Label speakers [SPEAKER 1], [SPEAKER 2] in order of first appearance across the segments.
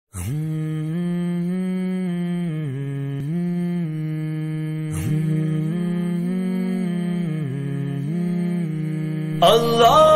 [SPEAKER 1] اللہ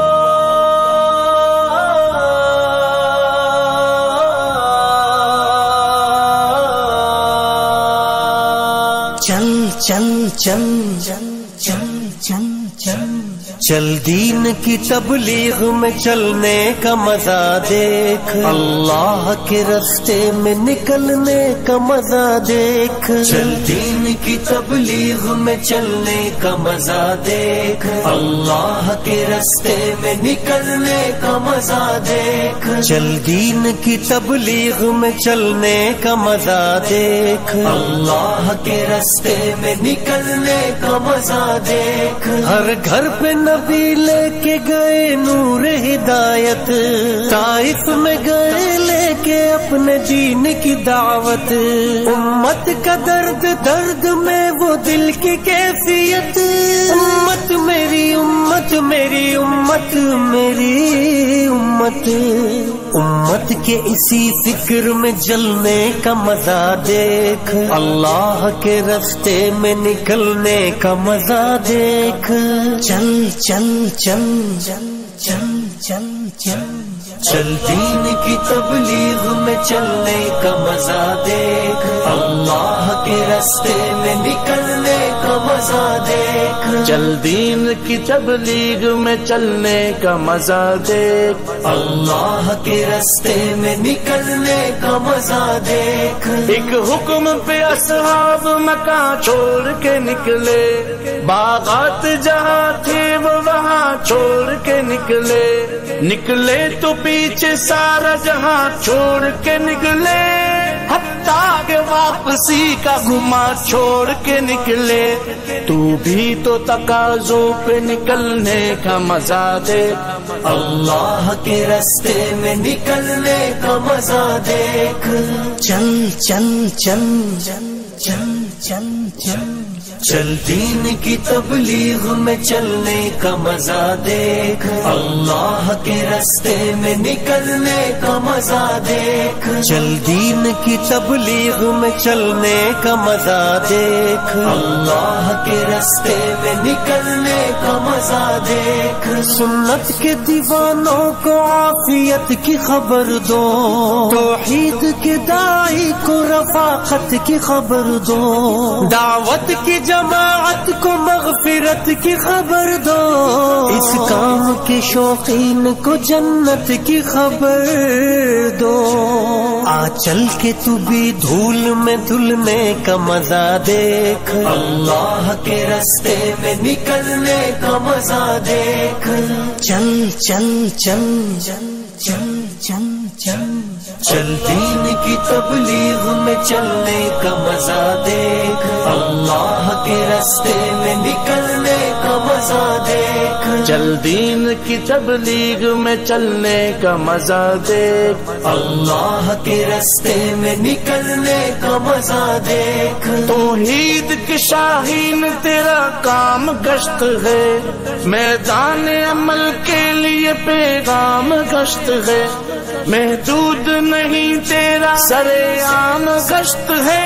[SPEAKER 1] چل چل چل چل چل چل چل چل دین کی تبلیغ میں چلنے کا مزہ دیکھ، اللہ کے راستے میں نکلنے کا مزہ دیکھ، چل دین کی تبلیغ میں چلنے کا مزہ دیکھ، اللہ کے راستے میں نکلنے کا مزہ دیکھ، چل دین کی تبلیغ میں چلنے کا مزہ دیکھ، اللہ کے راستے میں نکلنے کا مزہ دیکھ، ہر گھر پہ نبی لے کے گئے نور ہدایت، طائف میں گئے لے کے اپنے دین کی دعوت، امت کا درد درد میں وہ دل کی کیفیت، امت میری امت میری امت میری امت، امت کے اسی فکر میں جلنے کا مزہ دیکھ، اللہ کے راستے میں نکلنے کا مزہ دیکھ، چل چل چل چل چل چل چل چل دین کی تبلیغ میں چلنے کا مزہ دیکھ، اللہ کے راستے میں نکلنے کا مزہ دیکھ،
[SPEAKER 2] چل دین کی تبلیغ میں چلنے کا مزہ دیکھ،
[SPEAKER 1] اللہ کے راستے میں نکلنے کا مزہ دیکھ،
[SPEAKER 2] ایک حکم پہ اصحاب مکہ چھوڑ کے نکلے، باغات جہاں تھے وہ وہاں چھوڑ کے نکلے، نکلے تو پیچھے سارا جہاں چھوڑ کے نکلے، حتیٰ کہ واپسی کا گما چھوڑ کے نکلے، تو بھی تو تقاضوں پہ نکلنے کا مزہ دے،
[SPEAKER 1] اللہ کے راستے میں نکلنے کا مزہ دیکھ، چل چل چل چل چل چل چل چل دین کی تبلیغ میں چلنے کا مزہ دیکھ، اللہ کے راستے میں نکلنے کا مزہ دیکھ، چل دین کی تبلیغ میں چلنے کا مزہ دیکھ، اللہ کے راستے میں نکلنے کا مزہ دیکھ، سنت کے دیوانوں کو عافیت کی خبر دو، توحید کے داعی کو رفاقت کی خبر دو، دعوت کی جماعت کو مغفرت کی خبر دو، اس کام کے شوقین کو جنت کی خبر دو، آ چل کے تو بھی دھول میں دھلنے کا مزہ دیکھ، اللہ کے راستے میں نکلنے کا مزہ دیکھ، چل چل چل چل چل چل چل چل دین کی تبلیغ میں چلنے کا مزہ دیکھ، اللہ کے راستے میں نکلنے کا مزہ دیکھ،
[SPEAKER 2] چل دین کی تبلیغ میں چلنے کا مزہ دیکھ،
[SPEAKER 1] اللہ کے راستے میں نکلنے کا مزہ دیکھ،
[SPEAKER 2] توحید کے شاہین تیرا کام گشت ہے، میدان عمل کے لیے پیغام گشت ہے، محدود نہیں تیرا سرے عام گشت ہے،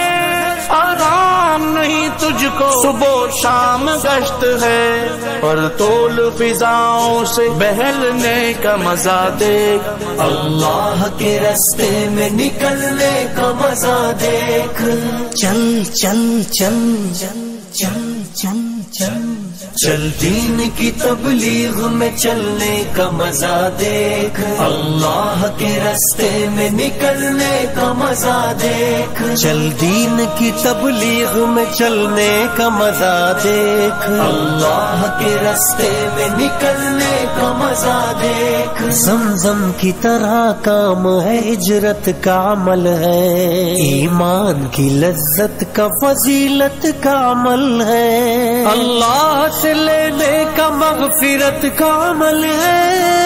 [SPEAKER 2] آرام نہیں تجھ کو صبح و شام گشت ہے، پر تول فضاؤں سے بہلنے کا مزہ دیکھ،
[SPEAKER 1] اللہ کے راستے میں نکلنے کا مزہ دیکھ، چل چل چل چل چل چل چل چل دین کی تبلیغ میں چلنے کا مزہ دیکھ، اللہ کے راستے میں نکلنے کا مزہ دیکھ، چل دین کی تبلیغ میں چلنے کا مزہ دیکھ، اللہ کے راستے میں نکلنے کا مزہ دیکھ، زمزم کی طرح کام ہے، ہجرت کا عمل ہے، ایمان کی لذت کا فضیلت کا عمل ہے، اللہ سے لینے کا مغفرت کا عمل ہے،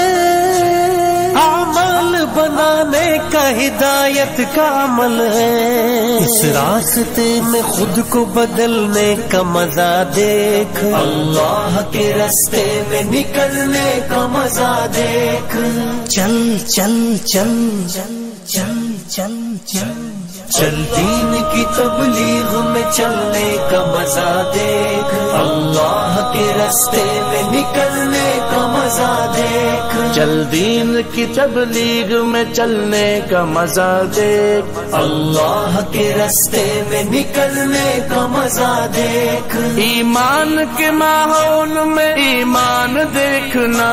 [SPEAKER 1] عمل بنانے کا ہدایت کا عمل ہے، اس راستے میں خود کو بدلنے کا مزہ دیکھ، اللہ کے راستے میں نکلنے کا مزہ دیکھ، چل چل چل چل چل چل چل چل دین کی تبلیغ میں چلنے کا مزہ دیکھ، اللہ کے راستے میں نکلنے کا مزہ دیکھ،
[SPEAKER 2] چل دین کی تبلیغ میں چلنے کا مزہ دیکھ،
[SPEAKER 1] اللہ کے راستے میں نکلنے کا مزہ دیکھ،
[SPEAKER 2] ایمان کے ماحول میں ایمان دیکھنا،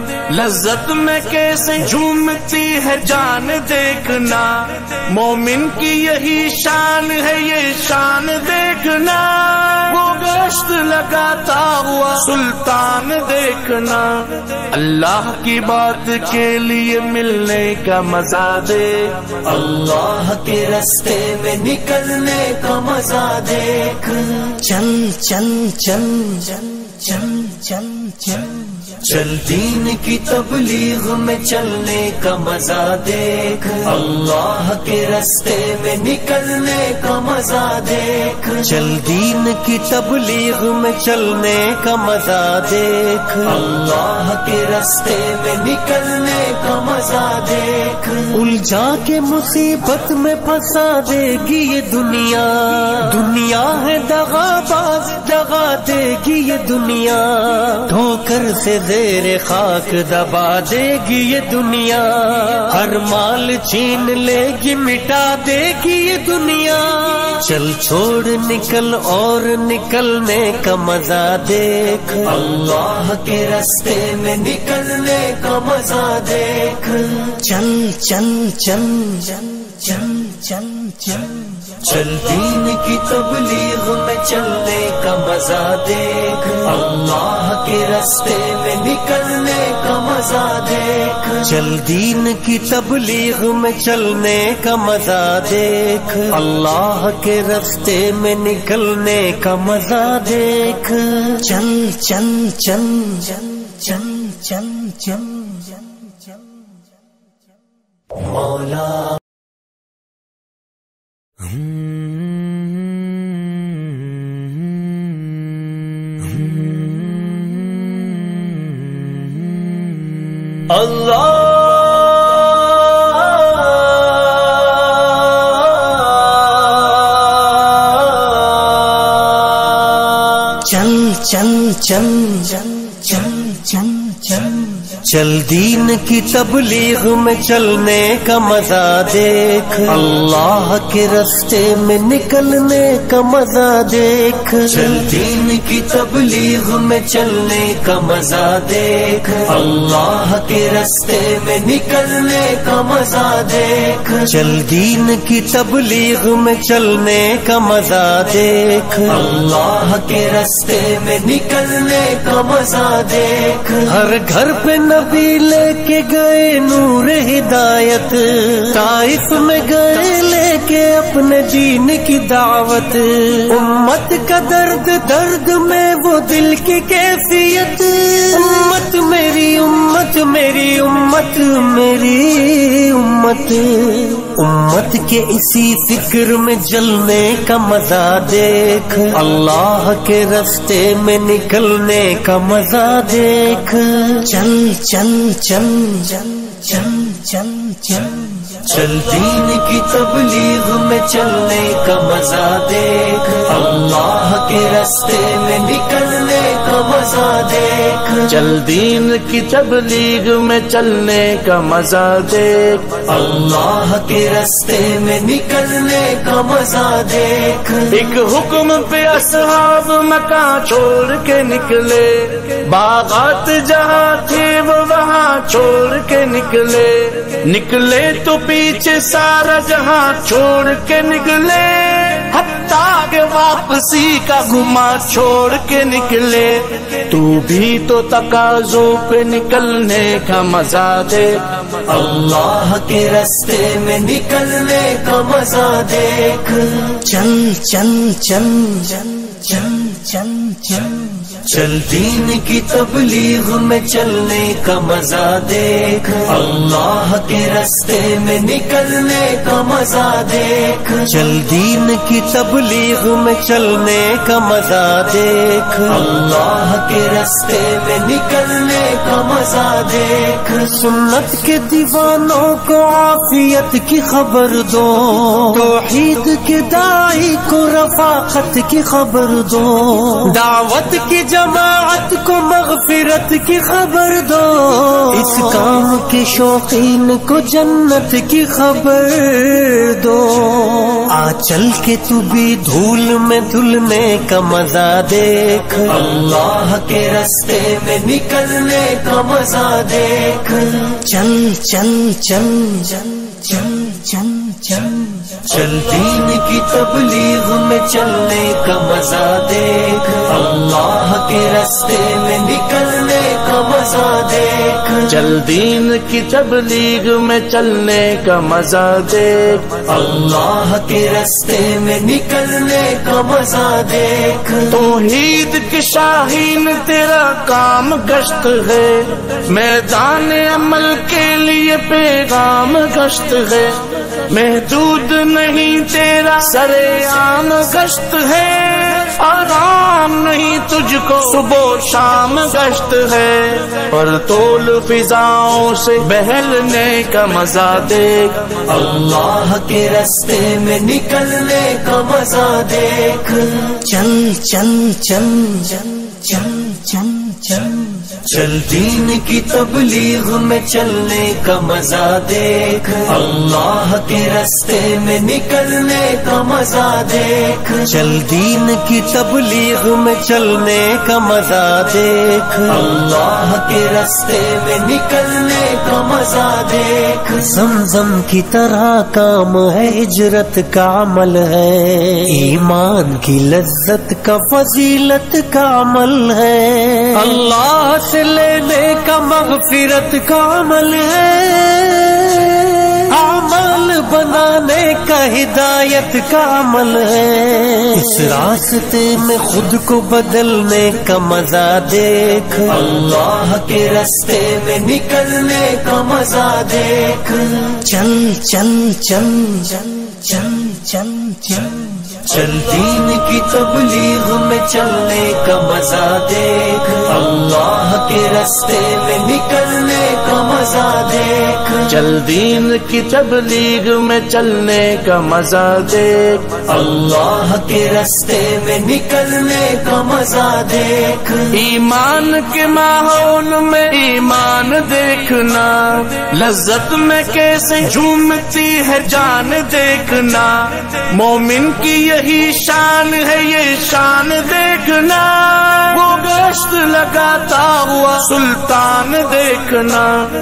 [SPEAKER 2] لذت میں کیسے جھومتی ہے جان دیکھنا، مومن کی یہی شان ہے یہ شان دیکھنا، وہ گشت لگاتا ہوا سلطان دیکھنا، اللہ کی بات کے لیے ملنے کا مزہ دیکھ،
[SPEAKER 1] اللہ کے راستے میں نکلنے کا مزہ دیکھ، چل چل چل چل چل چل چل چل دین کی تبلیغ میں چلنے کا مزہ دیکھ، اللہ کے راستے میں نکلنے کا مزہ دیکھ، چل دین کی تبلیغ میں چلنے کا مزہ دیکھ، اللہ کے راستے میں نکلنے کا مزہ دیکھ، الجھا کے مصیبت میں پھنسا دے گی یہ دنیا، دنیا ہے دغا باز دغا دے گی یہ دنیا، ٹھوکر سے زیر خاک دبا دے گی یہ دنیا، ہر مال چھین لے گی مٹا دے گی یہ دنیا، چل چھوڑ نکل اور نکلنے کا مزہ دیکھ، اللہ کے راستے میں نکلنے کا مزہ دیکھ، چل چل چل چل چل چل چل چل دین کی تبلیغ میں چلنے کا مزہ دیکھ، اللہ کے راستے میں نکلنے کا مزہ دیکھ، چل دین کی تبلیغ میں چلنے کا مزہ دیکھ، اللہ کے راستے میں نکلنے کا مزہ دیکھ، چل چل چل چل چل چل چل مولا اللہ چل چل چل چل چل چل چل چل دین کی تبلیغ میں چلنے کا مزہ دیکھ، اللہ کے راستے میں نکلنے کا مزہ دیکھ، چل دین کی تبلیغ میں چلنے کا مزہ دیکھ، اللہ کے راستے میں نکلنے کا مزہ دیکھ، چل دین کی تبلیغ میں چلنے کا مزہ دیکھ، اللہ کے راستے میں نکلنے کا مزہ دیکھ، ہر گھر پہ نبی لے کے گئے نور ہدایت، طائف میں گئے لے کے اپنے دین کی دعوت، امت کا درد درد میں وہ دل کی کیفیت، امت میری امت میری امت میری امت، امت کے اسی فکر میں جلنے کا مزہ دیکھ، اللہ کے راستے میں نکلنے کا مزہ دیکھ، چل چل چل چل چل چل چل چل دین کی تبلیغ میں چلنے کا مزہ دیکھ، اللہ کے راستے میں نکلنے کا مزہ دیکھ،
[SPEAKER 2] چل دین کی تبلیغ میں چلنے کا مزہ دیکھ،
[SPEAKER 1] اللہ کے راستے میں نکلنے کا مزہ دیکھ،
[SPEAKER 2] ایک حکم پہ اصحاب مکان چھوڑ کے نکلے، باغات جہاں تھے وہ وہاں چھوڑ کے نکلے، نکلے تو پیچھے سارا جہاں چھوڑ کے نکلے، حتیٰ کہ واپسی کا گما چھوڑ کے نکلے، تو بھی تو تقاضوں پہ نکلنے کا مزہ دے،
[SPEAKER 1] اللہ کے راستے میں نکلنے کا مزہ دیکھ، چل چل چل چل چل چل چل چل دین کی تبلیغ میں چلنے کا مزہ دیکھ، اللہ کے راستے میں نکلنے کا مزہ دیکھ، چل دین کی تبلیغ میں چلنے کا مزہ دیکھ، اللہ کے راستے میں نکلنے کا مزہ دیکھ، سنت کے دیوانوں کو عافیت کی خبر دو، توحید کے داعی کو رفاقت کی خبر دو، دعوت کی جماعت کو مغفرت کی خبر دو، اس کام کے شوقین کو جنت کی خبر دو، آ چل کے تو بھی دھول میں دھلنے کا مزہ دیکھ، اللہ کے راستے میں نکلنے کا مزہ دیکھ، چل چل چل چل چل چل چل چل دین کی تبلیغ میں چلنے کا مزہ دیکھ، اللہ کے راستے میں نکلنے کا مزہ دیکھ،
[SPEAKER 2] چل دین کی تبلیغ میں چلنے کا مزہ دیکھ،
[SPEAKER 1] اللہ کے راستے میں نکلنے کا مزہ دیکھ،
[SPEAKER 2] توحید کی شاہین تیرا کام گشت ہے، میدان عمل کے لیے پیغام گشت ہے، محدود نہیں تیرا سرے عام گشت ہے، آرام نہیں تجھ کو صبح و شام گشت ہے، پر طول فضاؤں سے بہلنے کا مزہ دیکھ،
[SPEAKER 1] اللہ کے راستے میں نکلنے کا مزہ دیکھ، چل چل چل چل چل چل چل چل دین کی تبلیغ میں چلنے کا مزہ دیکھ، اللہ کے راستے میں نکلنے کا مزہ دیکھ، چل دین کی تبلیغ میں چلنے کا مزہ دیکھ، اللہ کے راستے میں نکلنے کا مزہ دیکھ، زمزم کی طرح کام ہے، ہجرت کا عمل ہے، ایمان کی لذت کا فضیلت کا عمل ہے، اللہ سے لینے کا مغفرت کا عمل ہے، عمل بنانے کا ہدایت کا عمل ہے، اس راستے میں خود کو بدلنے کا مزہ دیکھ، اللہ کے راستے میں نکلنے کا مزہ دیکھ، چل چل چل چل چل چل چل چل دین کی تبلیغ میں چلنے کا مزہ دیکھ، اللہ کے راستے میں نکلنے کا مزہ دیکھ،
[SPEAKER 2] چل دین کی تبلیغ میں چلنے کا مزہ دیکھ،
[SPEAKER 1] اللہ کے راستے میں نکلنے کا مزہ دیکھ،
[SPEAKER 2] ایمان کے ماحول میں ایمان دیکھنا، لذت میں کیسے جھومتی ہے جان دیکھنا، مومن کی یہی شان ہے یہ شان دیکھنا، وہ گشت لگاتا ہوا سلطان دیکھنا،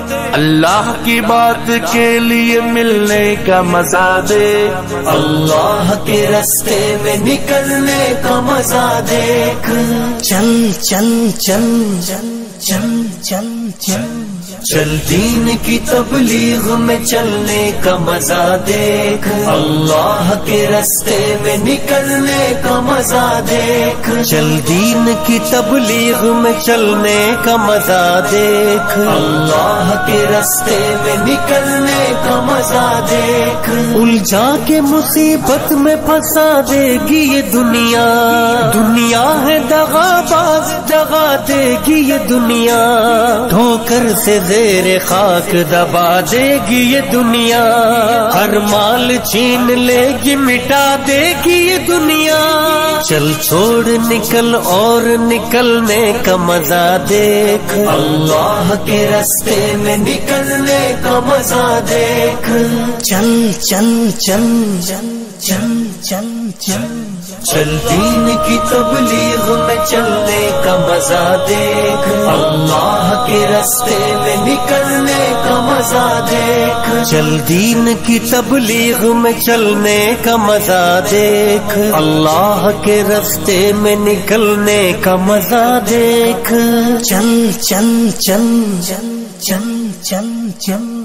[SPEAKER 2] اللہ کی بات کے لیے ملنے کا مزہ دیکھ،
[SPEAKER 1] اللہ کے راستے میں نکلنے کا مزہ دیکھ، چل چل چل چل چل چل چل چل دین کی تبلیغ میں چلنے کا مزہ دیکھ، اللہ کے راستے میں نکلنے کا مزہ دیکھ، چل دین کی تبلیغ میں چلنے کا مزہ دیکھ، اللہ کے راستے میں نکلنے کا مزہ دیکھ، الجھا کے مصیبت میں پھنسا دے گی یہ دنیا، دنیا ہے دغا باز دغا دے گی یہ دنیا، ٹھوکر سے زیر خاک دبا دے گی یہ دنیا، ہر مال چھین لے گی مٹا دے گی یہ دنیا، چل چھوڑ نکل اور نکلنے کا مزہ دیکھ، اللہ کے راستے میں نکلنے کا مزہ دیکھ، چل چل چل چل چل چل چل چل دین کی تبلیغ میں چلنے کا مزہ دیکھ، اللہ کے راستے میں نکلنے کا مزہ دیکھ، چل دین کی تبلیغ میں چلنے کا مزہ دیکھ، اللہ کے راستے میں نکلنے کا مزہ دیکھ، چل چل چل چل چل چل چل